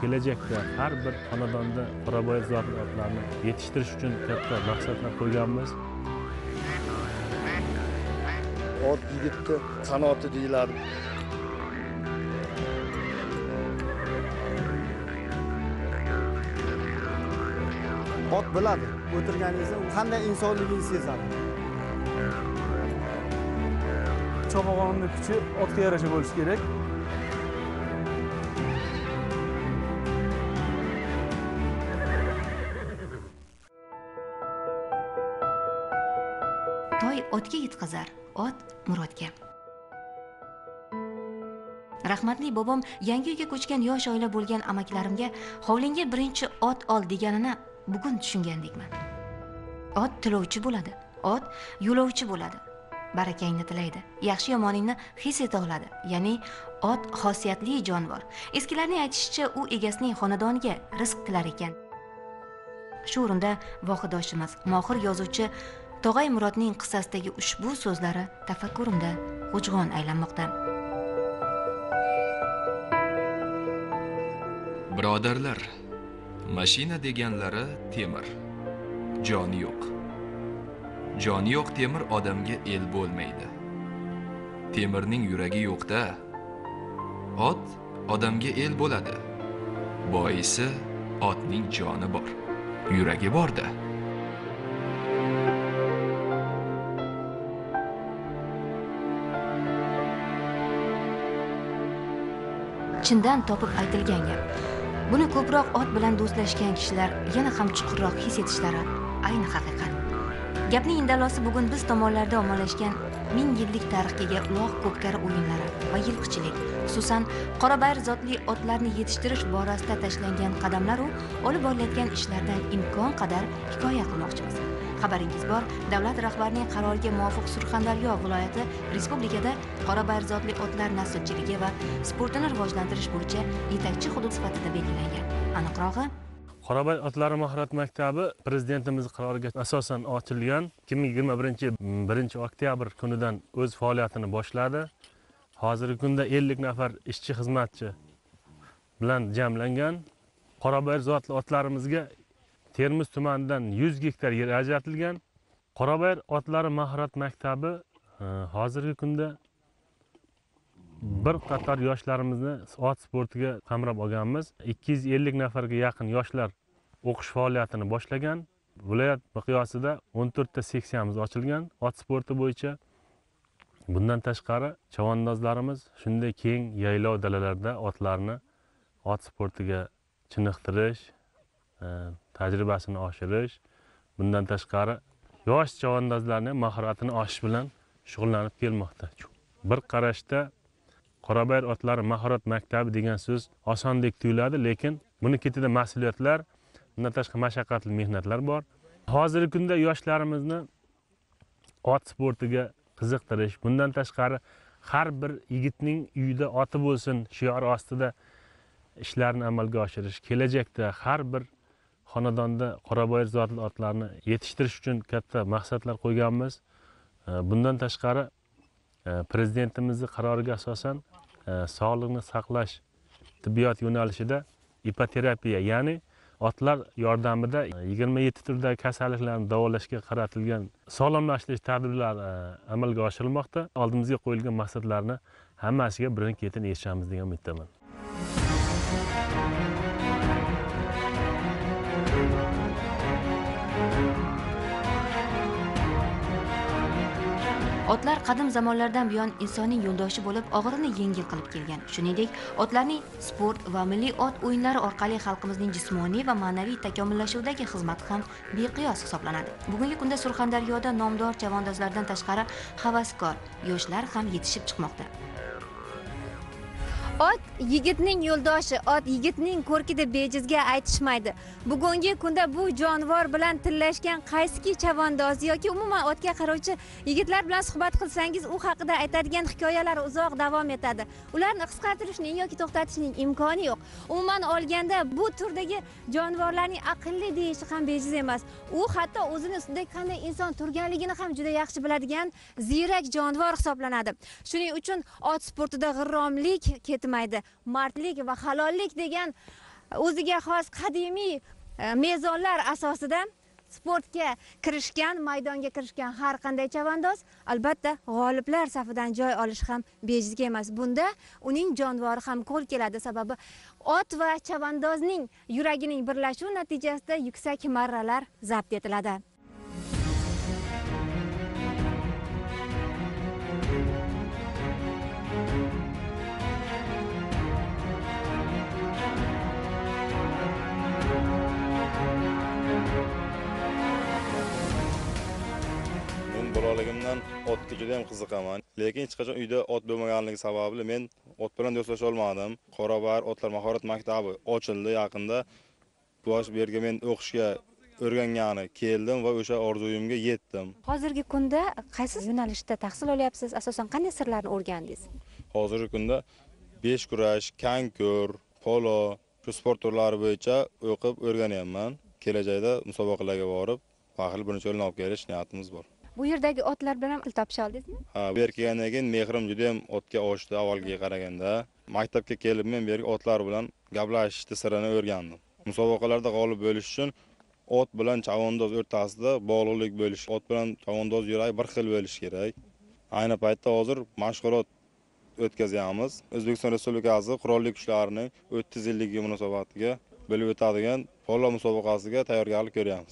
kelajakda har bir xonadonda qoraboy zotli otlarni yetishtirish uchun katta maqsadlar qo'yganmiz. Ot yigitni qanoti deyiladi. Ot biladi, o'tirganingizda qanday insonligini sezadi. Chopag'onning kuchi otga yarasha bo'lishi kerak. Toy otga yetkazar, ot murodga. Rahmatli bobom yangi uyga ko'chgan yosh oila bo'lgan amaklarimga hovlingga birinchi ot ol deganini bugun tushungandekman. Ot tilovchi bo'ladi, ot yo'lovchi bo'ladi. Barakangni tilaydi, yaxshi yomoningni his eta oladi. Ya'ni ot xosiyatli jonivor. Eskilarning aytishicha, u egasining xonadoniga rizq tilar ekan. Shu o'rinda vohidoshimiz, mohir yozuvchi Tog'ay Murodning qissasidagi ushbu so'zlari tafakkurimda g'ujg'on aylanmoqda. Birodarlar, mashina deganlari temir, joni yo'q. Joni yo'q temir odamga el bo'lmaydi. Temirning yuragi yo'qda, ot odamga el bo'ladi. Boisi otning joni bor, yuragi borda. Chindan topib aytilgan gap. Buni ko'proq ot bilan do'stlashgan kishilar yana ham chuqurroq his etishlari ayni haqiqat. Gapning indallosi bugun biz tomonlarda ommalashgan 1000 yillik tarixga ega uloq ko'pkari o'yinlari va yilqichilik, xususan qorabayir zotli otlarni yetishtirish borasida tashlangan qadamlar u olib borilayotgan ishlardan imkon qadar hikoya qilmoqchimiz. Xabaringiz bor, davlat rahbarining qaroriga muvofiq Surxondaryo viloyati respublikada qorabayir zotli otlar naslchiligi va sportini rivojlantirish bo'yicha yetakchi hudud sifatida belgilangan. Aniqrog'i, Qoraboy otlari mahorat maktabi prezidentimiz qaroriga asosan ochilgan 2021 oktyabr kunidan o'z faoliyatini boshladi. Hozirgi kunda 50 nafar ishchi xizmatchi bilan jamlangan qoraboy zotli otlarimizga Termiz tumanidan 100 gektar yer ajratilgan. Qoraboy otlari mahorat maktabi hozirgi kunda bir qator yoshlarimizni ot sportiga qamrab olganmiz. 250 nafarga yaqin yoshlar o'qish faoliyatini boshlagan. Viloyat miqyosida 14 ta seksiyamiz ochilgan ot sporti bo'yicha. Bundan tashqari chavandozlarimiz shunday keng yaylov dalalarda otlarni ot sportiga chiniqtirish, tajribasini oshirish, bundan tashqari yosh chavandozlarning mahoratini oshish bilan shug'ullanib kelmoqda. Bir qarashda Qoraboy otlari mahorat maktabi degan so'z osondek tuyuladi, lekin buni ketida mas'uliyatlar, bundan tashqari mashaqqatli mehnatlar bor. Hozirgi kunda yoshlarimizni ot sportiga qiziqtirish, bundan tashqari har bir yigitning uyida oti bo'lsin shiori ostida ishlarni amalga oshirish, kelajakda har bir xonadonda qoraboy zotli otlarni yetishtirish uchun katta maqsadlar qo'yganmiz. Bundan tashqari prezidentimizning qaroriga asosan sog'liqni saqlash tibbiyot yo'nalishida ipoterapiya, ya'ni otlar yordamida 27 turdagi kasalliklarni davolashga qaratilgan sog'lomlashtirish tadbirlari amalga oshirilmoqda. Oldimizga qo'yilgan maqsadlarni hammasiga birin-ketin erishamiz degan umiddaman. Otlar qadim zamonlardan buyon insonning yo'ldoshi bo'lib, og'irini yengil qilib kelgan. Shuningdek, otlarning sport va milliy ot o'yinlari orqali xalqimizning jismoniy va ma'naviy takomillashuvidagi xizmati ham beqiyos hisoblanadi. Bugungi kunda Surxondaryoda nomdor chavandozlardan tashqari havaskor yoshlar ham yetishib chiqmoqda. Ot yigitning yo'ldoshi, ot yigitning ko'rki deb bejizga aytishmaydi. Bugungi kunda bu jonivor bilan tillashgan qaysiki chavandoz yoki umuman otga qarovchi yigitlar bilan suhbat qilsangiz, u haqida aytadigan hikoyalar uzoq davom etadi. Ularni qisqartirishning yoki to'xtatishning imkoni yo'q. Umuman olganda bu turdagi jonivorlarning aqlli deyishi ham bejiz emas. U hatto o'zini ustida qanday inson turganligini ham juda yaxshi biladigan ziyrak jonivor hisoblanadi. Shuning uchun ot sportida g'irromlik ketmaydi. Mardlik va halollik degan o'ziga xos qadimiy mezonlar asosida sportga kirishgan, maydonga kirishgan har qanday chavandoz albatta g'oliblar safidan joy olish ham bejizga emas. Bunda uning jonivori ham qo'l keladi, sababi ot va chavandozning yuragining birlashuvi natijasida yuksak marralar zabt etiladi. Bolaligimdan otga juda ham qiziqaman, lekin hech qachon uyda ot bo'lmaganligi sababli men ot bilan do'stlasha olmadim. Qorabayir otlar mahorat maktabi ochildi yaqinda. Bu yerga men o'qishga o'rgangani keldim va o'sha orzuyimga yetdim. Hozirgi kunda qaysi yo'nalishda tahsil olyapsiz? Asosan qanday sirlarni o'rgandingiz? Hozirgi kunda besh kurash, kankur, polo, shu sport turlari bo'yicha o'qib o'rganyapman. Kelajakda musobaqalarga borib, faxriy birinchi o'rinni olib kelish niyatimiz bor. Bu yerdagi otlar bilan ham til topisha oldingizmi? Ha, bu yerga kelgandan keyin mehrim juda ham otga oshdi avvalgiga qaraganda. Maktabga kelib men bu yerga otlar bilan gaplashishni sirini o'rgandim. Musobaqalarda g'olib bo'lish uchun ot bilan chavandoz o'rtasida bog'liqlik bo'lish, ot bilan chavandoz yurak bir xil bo'lish kerak. Ayni paytda hozir mashg'ulot o'tkazyapmiz. O'zbekiston Respublikasi Qurolli kuchlarining 30 yilligi munosabatiga bo'lib o'tadigan polo musobaqasiga tayyorgarlik ko'ryapmiz.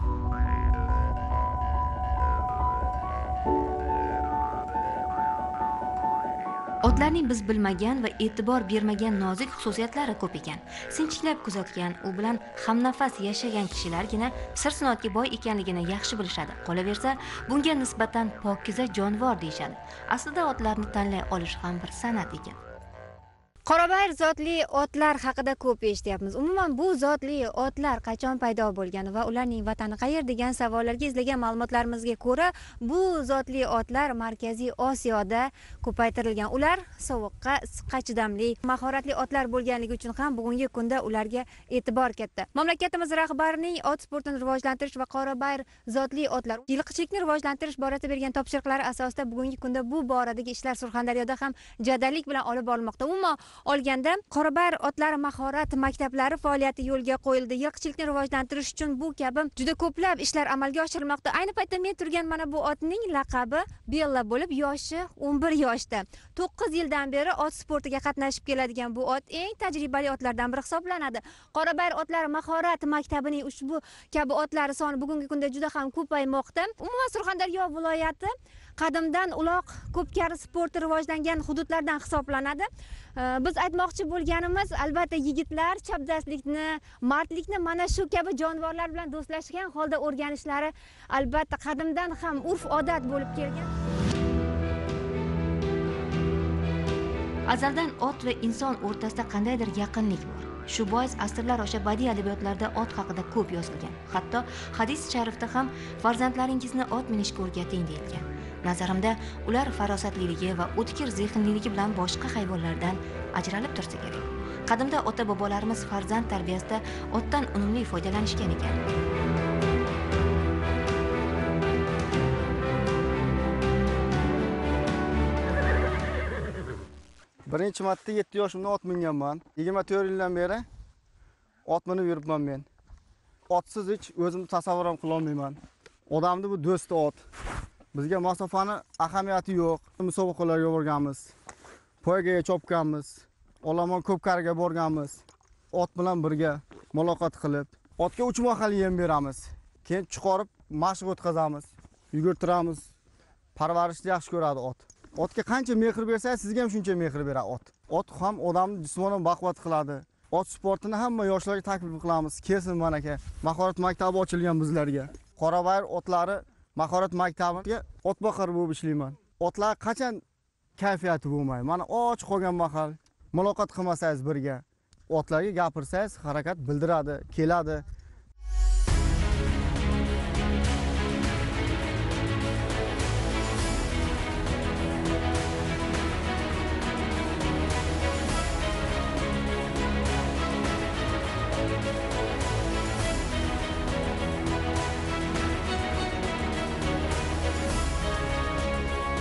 Otlarning biz bilmagan va e'tibor bermagan nozik xususiyatlari ko'p ekan. Sinchiklab kuzatgan, u bilan hamnafas yashagan kishilargina sir-sinoatga boy ekanligini yaxshi bilishadi. Qolaversa, bunga nisbatan pokiza jonivor deyishadi. Aslida otlarni tanlay olish ham bir san'at ekan. Qorabayir zotli otlar haqida ko'p eshityapmiz. Umuman bu zotli otlar qachon paydo bo'lgan va ularning vatani qayer degan savollarga izlagan ma'lumotlarimizga ko'ra, bu zotli otlar Markaziy Osiyoda ko'paytirilgan. Ular sovuqqa, issiqqa chidamli, mahoratli otlar bo'lganligi uchun ham bugungi kunda ularga e'tibor katta. Mamlakatimiz rahbarining ot sportini rivojlantirish va Qorabayir zotli otlar yilqichilikni rivojlantirish borasida bergan topshiriqlari asosida bugungi kunda bu boradagi ishlar Surxondaryoda ham jadallik bilan olib borilmoqda. Umuman olganda Qorabayir otlari mahorat maktablari faoliyati yo'lga qo'yildi. Yilqichilikni rivojlantirish uchun bu kabi juda ko'plab ishlar amalga oshirilmoqda. Ayni paytda men turgan mana bu otning laqabi Bella bo'lib, yoshi 11 yoshda. 9 yildan beri ot sportiga qatnashib keladigan bu ot eng tajribali otlardan biri hisoblanadi. Qorabayir otlari mahorat maktabining ushbu kabi otlari soni bugungi kunda juda ham ko'paymoqda. Umuman Surxondaryo viloyati qadimdan uloq ko'pkari sporti rivojlangan hududlardan hisoblanadi. Biz aytmoqchi bo'lganimiz, albatta yigitlar chapdastlikni, mardlikni mana shu kabi jonivorlar bilan do'stlashgan holda o'rganishlari albatta qadimdan ham urf-odat bo'lib kelgan. Azaldan ot va inson o'rtasida qandaydir yaqinlik bor. Shu bois asrlar osha badiiy adabiyotlarda ot haqida ko'p yozilgan. Hatto hadis sharifda ham farzandlaringizni ot minishga o'rgating deyilgan. Nazarimda, ular farosatliligi va o'tkir zehnliligi bilan boshqa hayvonlardan ajralib tursa kerak. Qadimda ota-bobolarimiz farzand tarbiyasida otdan unumli foydalanishgan ekan. Birinchi marta 7 yoshimda ot minganman. 24 yildan beri ot minib yuribman men. Otsiz hech o'zimni tasavvur ham qila olmayman. Odamni bu do'sti ot. Bizga masofani ahamiyati yo'q. Musobaqalarga borganmiz. Poygaga chopganmiz. Olomon ko'pkariga borganmiz. Ot bilan birga muloqot qilib, otga 3 mahal yem beramiz. Keyin chiqarib mashq o'tkazamiz. Yugurtiramiz. Parvarishni yaxshi ko'radi ot. Otga qancha mehr bersangiz, sizga ham shuncha mehr beradi ot. Ot ham odamni jismonan baquvvat qiladi. Ot sportini hamma yoshlarga taklif qilamiz. Kelsin mana aka. Mahorat maktabi ochilgan bizlarga. Qorabayir otlari mahorat maktabiga ot boqar bo'lib ishlayman. Otlar qachon kayfiyati bo'lmaydi. Mana och qolgan mahal muloqot qilmasangiz birga, otlarga gapirsangiz harakat bildiradi, keladi.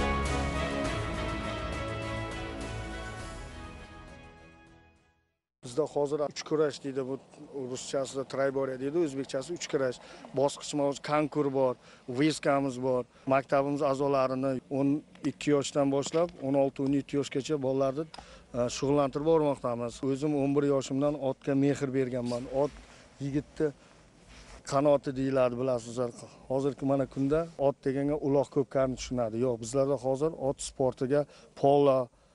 Bizda bizda hozir 3 kurash deydi, bu ruschasida trayborya deydi, o'zbekchasi 3 kurash. Bosqichimiz konkur bor, veskamiz bor. Maktabimiz a'zolarini 12 yoshdan boshlab 16-17 yoshgacha bolalarni shug'ullantirib bormoqdamiz. O'zim 11 yoshimdan otga mehr berganman. Ot yigitni qanoti deyiladi, bilasizlar. Hozirgi mana kunda ot deganga uloq ko'pkarni tushunadi. Yo'q, bizlarda hozir ot sportiga polo,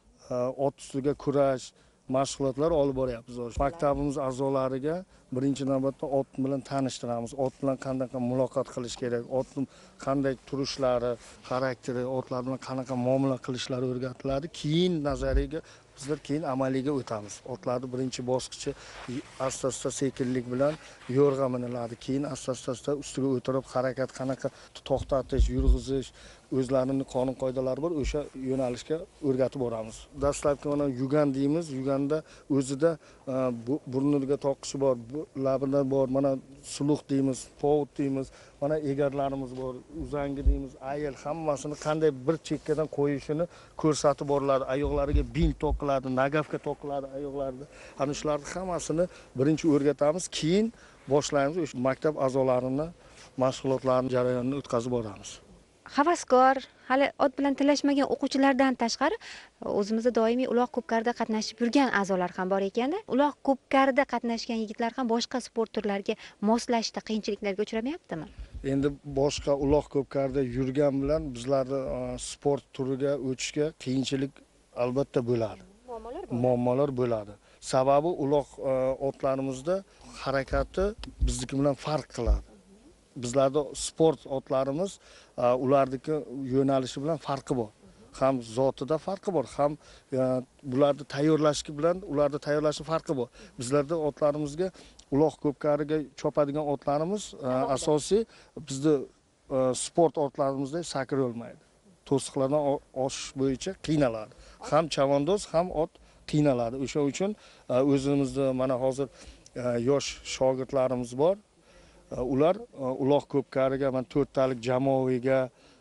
ot ustiga kurash mashg'ulotlar olib boryapmiz. Maktabimiz a'zolariga birinchi navbatda ot bilan tanishtiramiz. Ot bilan qanday muloqot qilish kerak, otning qanday turishlari, xarakteri, otlar bilan qanaqa muomala qilishlari o'rgatiladi. Keyin nazariyaga, bizlar keyin amaliyga o'tamiz. Otlarning birinchi bosqichi asta-asta sekinlik bilan yo'rg'a miniladi. Keyin asta-asta ustiga o'tirib harakat qanaqa to'xtatish, yurg'izish, o'zlarining qonun qoidalari bor, o'sha yo'nalishga o'rgatib boramiz. Dastlabki mana yugan deymiz. Yuganda o'zida burniga toqishi bor, labida bor, mana suluq deymiz, povut deymiz, mana egarlarimiz bor, uzangi deymiz, ayel hammasini qanday bir chekkadan qo'yishini ko'rsatib boriladi. Oyoqlariga bint to'qiladi, nagafga to'qiladi oyoqlarida. Ana shularni hammasini birinchi o'rgatamiz, keyin boshlaymiz o'sha maktab a'zolarini mashg'ulotlarning jarayonini o'tkazib boramiz. Havaskor, hali ot bilan tillashmagan o'quvchilardan tashqari o'zimizda doimiy uloq ko'pkarida qatnashib yurgan a'zolar ham bor ekanda. Uloq ko'pkarida qatnashgan yigitlar ham boshqa sport turlariga moslashda qiyinchiliklarga uchramayaptimi? Endi boshqa uloq ko'pkarida yurgan bilan bizlarni sport turiga o'tishga qiyinchilik albatta bo'ladi. Muammolar bo'ladi. Sababi uloq otlarimizda harakati bizniki bilan farq qiladi. Bizlarda sport otlarimiz ulardagi yo'nalishi bilan farqi bor. Ham zotida farqi bor, ham bularni tayyorlashi bilan ularni tayyorlashi farqi bor. Bizlarda otlarimizga uloq ko'pkariga chopadigan otlarimiz asosiy bizda sport otlarimizda sakr olmaydi. To'siqlardan oshish bo'yicha qiynaladi. Ham chavandoz, ham ot qiynaladi. O'sha uchun o'zimizda mana hozir yosh shogirdlarimiz bor. Ular uloq ko'pkariga, mana 4 talik jamoaviga,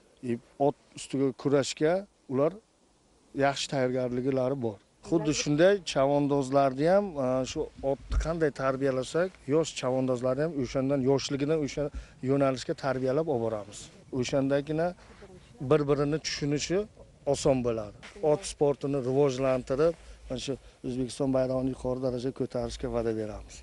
ot ustiga kurashga ular yaxshi tayyorgarliklari bor. Xuddi shunday chavandozlarni ham shu otni qanday tarbiyalasak, yosh chavandozlarni ham o'shandan yoshligidan o'sha yo'nalishga tarbiyalab olib boramiz. O'shandagina bir-birini tushunishi oson bo'ladi. Ot sportini rivojlantirib, mana shu O'zbekiston bayrog'ini yuqori darajaga ko'tarishga va'da beramiz.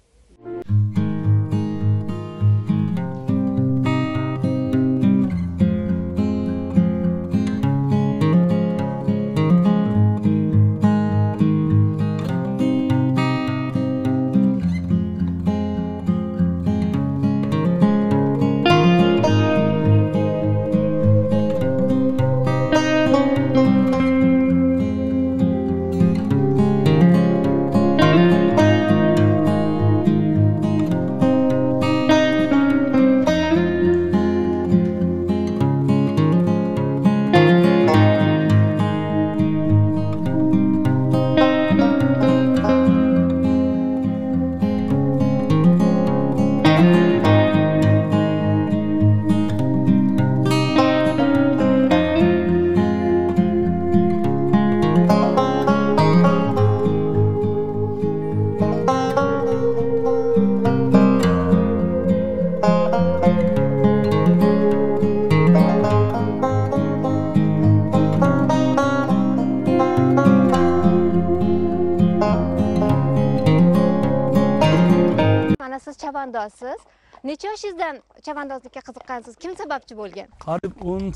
Chavandozsiz. Necha yoshingizdan chavandozlikka qiziqqansiz? Kim sababchi bo'lgan? Qariyb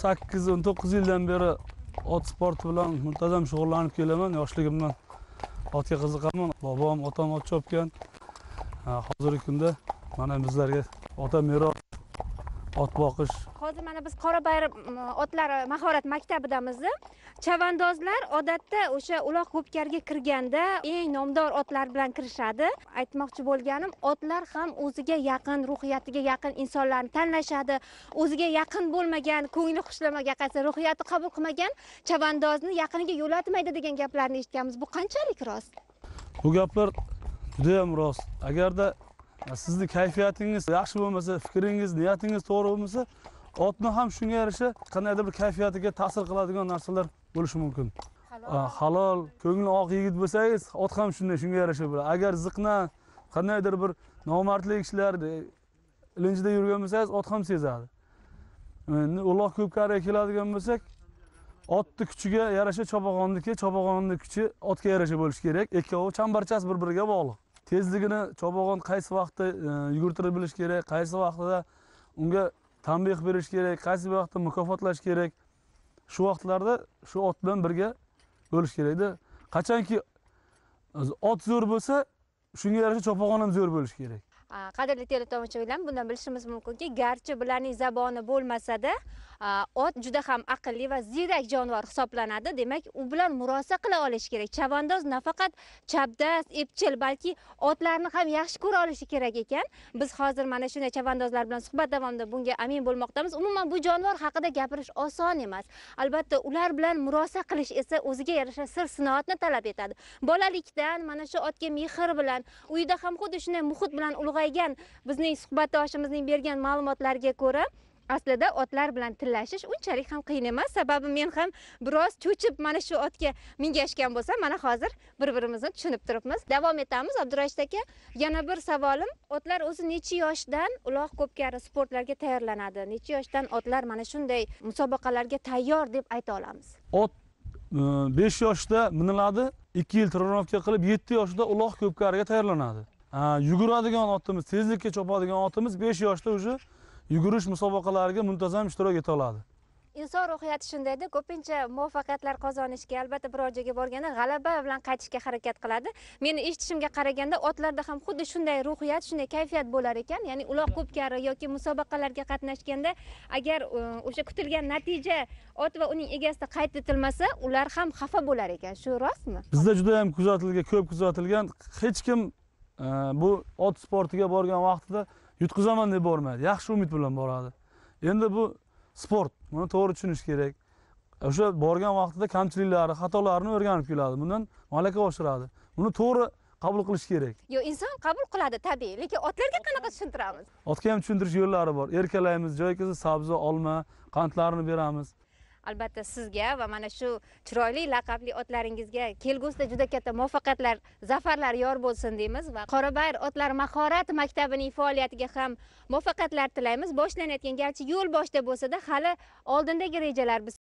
18-19 yildan beri ot sporti bilan muntazam shug'ullanib kelaman. Yoshligimdan otga qiziqaman. Bobom, otam ot chopgan. Hozirgi kunda mana bizlarga ota meros ot boqish. Hozir mana biz Qorabayir otlar mahorat maktabidamiz. Chavandozlar odatda o'sha uloq ko'pkarga kirganda eng nomdor otlar bilan kirishadi. Aytmoqchi bo'lganim, otlar ham o'ziga yaqin, ruhiyatiga yaqin insonlarni tanlashadi. O'ziga yaqin bo'lmagan, ko'ngli xushlamaga qaysi ruhiyati qabul qilmagan chavandozni yaqiniga yo'latmaydi degan gaplarni eshitganmiz. Bu qanchalik rost? Bu gaplar juda ham rost. Agarda sizni kayfiyatingiz yaxshi bo'lmasa, fikringiz, niyatingiz to'g'ri bo'lmasa, otni ham shunga yarasha qandaydir bir kayfiyatiga ta'sir qiladigan narsalar bo'lishi mumkin. halol, ko'ngli oq yigit bo'lsangiz, ot ham shunday, shunga yarasha bo'ladi. Agar ziqna, qandaydir bir nomardlik ishlar ilinjida yurgan bo'lsangiz, ot ham sezadi. Endi uloq ko'pkariga keladigan bo'lsak, otni kuchiga yarasha chopag'onni kuchi otga yarasha bo'lishi kerak. Ikkovi chambarchas bir-biriga bog'liq. Tezligini chopag'on qaysi vaqtda yugurtirib bilish kerak, qaysi vaqtida unga tanbeh berish kerak, qaysi vaqtda mukofotlash kerak. Shu vaqtlarda shu ot bilan birga bo'lish kerak-da. Qachonki ot zo'r bo'lsa, shunga yarasha chopag'on ham zo'r bo'lishi kerak. Qadrli teletomoshabinlar, bundan bilishimiz mumkinki, garchi bularning zaboni bo'lmasa-da, ot juda ham aqlli va ziyrak jonivor hisoblanadi. Demak, u bilan murosa qila olish kerak. Chavandoz nafaqat chapdast, epchil, balki otlarni ham yaxshi ko'ra olishi kerak ekan. Biz hozir mana shunday chavandozlar bilan suhbat davomida bunga amin bo'lmoqdamiz. Umuman bu jonivor haqida gapirish oson emas. Albatta, ular bilan murosa qilish esa o'ziga yarasha sir-sinoatni talab etadi. Bolalikdan mana shu otga mehr bilan, uyda ham xuddi shunday muhit bilan ulg'aygan bizning suhbatdoshimizning bergan ma'lumotlarga ko'ra, aslida otlar bilan tillashish unchalik ham qiyin emas. Sababi men ham biroz cho'chib mana shu otga mingashgan bo'lsam, mana hozir bir-birimizni tushunib turibmiz. Davom etamiz. Abdurashid aka, yana bir savolim, otlar o'zi necha yoshdan uloq ko'pkari sportlarga tayyorlanadi? Necha yoshdan otlar mana shunday musobaqalarga tayyor deb ayta olamiz? Ot 5 yoshda miniladi, 2 yil trenirovka qilib 7 yoshda uloq ko'pkariga tayyorlanadi. Yuguradigan otimiz, tezlikka chopadigan otimiz 5 yoshda o'sha yugurish musobaqalariga muntazam ishtirok eta oladi. Inson ruhiyati shundayda, ko'pincha muvaffaqiyatlar qozonishga, albatta biror joyga borganda g'alaba bilan qaytishga harakat qiladi. Meni eshitishimga qaraganda otlarda ham xuddi shunday ruhiyat, shunday kayfiyat bo'lar ekan. Ya'ni uloq ko'pkari yoki musobaqalarga qatnashganda agar o'sha kutilgan natija ot va uning egasida qayd etilmasa, ular ham xafa bo'lar ekan. Shu rostmi? Bizda juda ham ko'p kuzatilgan, hech kim bu ot sportiga borgan vaqtida yutqizaman deb bormaydi. Yaxshi umid bilan boradi. Endi bu sport, buni to'g'ri tushunish kerak. O'sha borgan vaqtida kamchiliklari, xatolarini o'rganib keladi. Bundan malaka oshiradi. Buni to'g'ri qabul qilish kerak. Yo, inson qabul qiladi tabiiy, lekin otlarga qanaqa tushuntiramiz? Otga ham tushuntirish yo'llari bor. Erkalaymiz, joyga sabzi, olma, qandlarini beramiz. Albatta sizga va mana shu chiroyli laqabli otlaringizga kelgusida juda katta muvaffaqiyatlar, zafarlar yor bo'lsin deymiz va Qorabayir otlar mahorat maktabining faoliyatiga ham muvaffaqiyatlar tilaymiz. Boshlanayotgan garchi yo'l boshida bo'lsa-da, hali oldindagi rejalar biz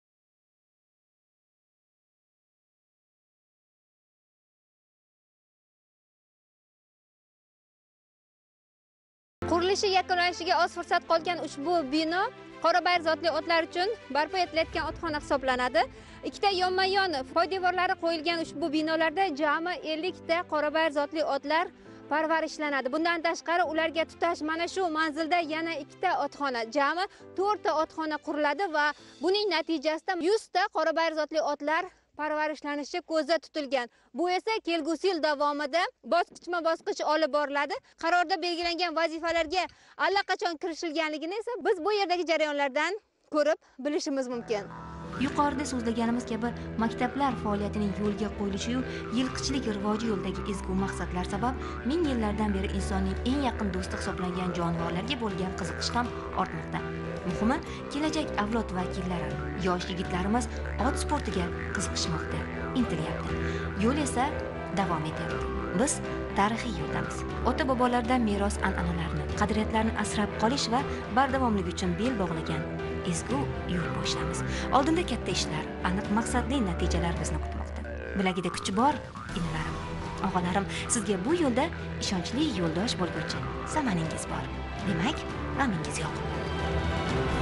qurilishi yakunlanishiga oz fursat qolgan ushbu bino Qorabayir zotli otlar uchun barpo etilayotgan otxona hisoblanadi. Ikkita yonma-yon poydevorlari qo'yilgan ushbu binolarda jami 50 ta Qorabayir zotli otlar parvarishlanadi. Bundan tashqari ularga tutash mana shu manzilda yana 2 ta otxona, jami 4 ta otxona quriladi va buning natijasida 100 ta Qorabayir zotli otlar parvarishlanishi ko'zda tutilgan. Bu esa kelgusi yil davomida bosqichma-bosqich olib boriladi. Qarorda belgilangan vazifalarga allaqachon kirishilganligini esa biz bu yerdagi jarayonlardan ko'rib bilishimiz mumkin. Yuqorida so'zlaganimiz kabi maktablar faoliyatining yo'lga qo'yilishiyu yilqichilik rivoji yo'lidagi ezgu maqsadlar sabab ming yillardan beri insonning eng yaqin do'sti hisoblangan jonivorlarga bo'lgan qiziqish ham ortmoqda. Muhimi, kelajak avlod vakillari, yosh yigitlarimiz ot sportiga qiziqishmoqda, intilyapti. Yo'l esa davom etyapti. Biz tarixiy yo'ldamiz. Ota-bobolardan meros an'analarni, qadriyatlarni asrab qolish va bardavomlik uchun bel bog'lagan ezgu yo'l boshlamiz. Oldinda katta ishlar, aniq maqsadli natijalar bizni kutmoqda. Bilagida kuchi bor inalarim, og'alarim, sizga bu yo'lda ishonchli yo'ldosh bo'lguvchi zamaningiz bor. Demak, g'amingiz yo'q.